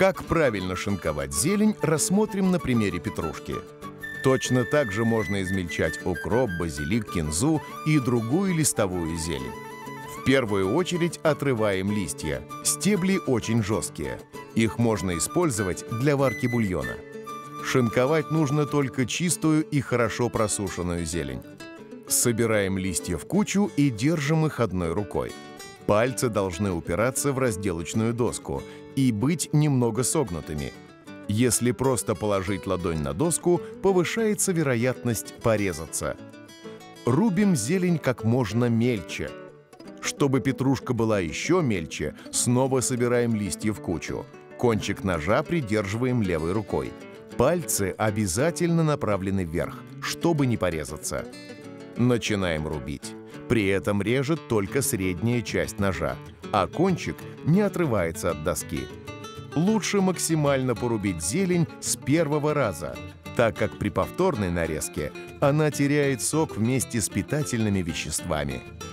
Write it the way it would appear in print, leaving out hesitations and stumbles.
Как правильно шинковать зелень, рассмотрим на примере петрушки. Точно так же можно измельчать укроп, базилик, кинзу и другую листовую зелень. В первую очередь отрываем листья. Стебли очень жесткие. Их можно использовать для варки бульона. Шинковать нужно только чистую и хорошо просушенную зелень. Собираем листья в кучу и держим их одной рукой. Пальцы должны упираться в разделочную доску и быть немного согнутыми. Если просто положить ладонь на доску, повышается вероятность порезаться. Рубим зелень как можно мельче. Чтобы петрушка была еще мельче, снова собираем листья в кучу. Кончик ножа придерживаем левой рукой. Пальцы обязательно направлены вверх, чтобы не порезаться. Начинаем рубить. При этом режет только средняя часть ножа, а кончик не отрывается от доски. Лучше максимально порубить зелень с первого раза, так как при повторной нарезке она теряет сок вместе с питательными веществами.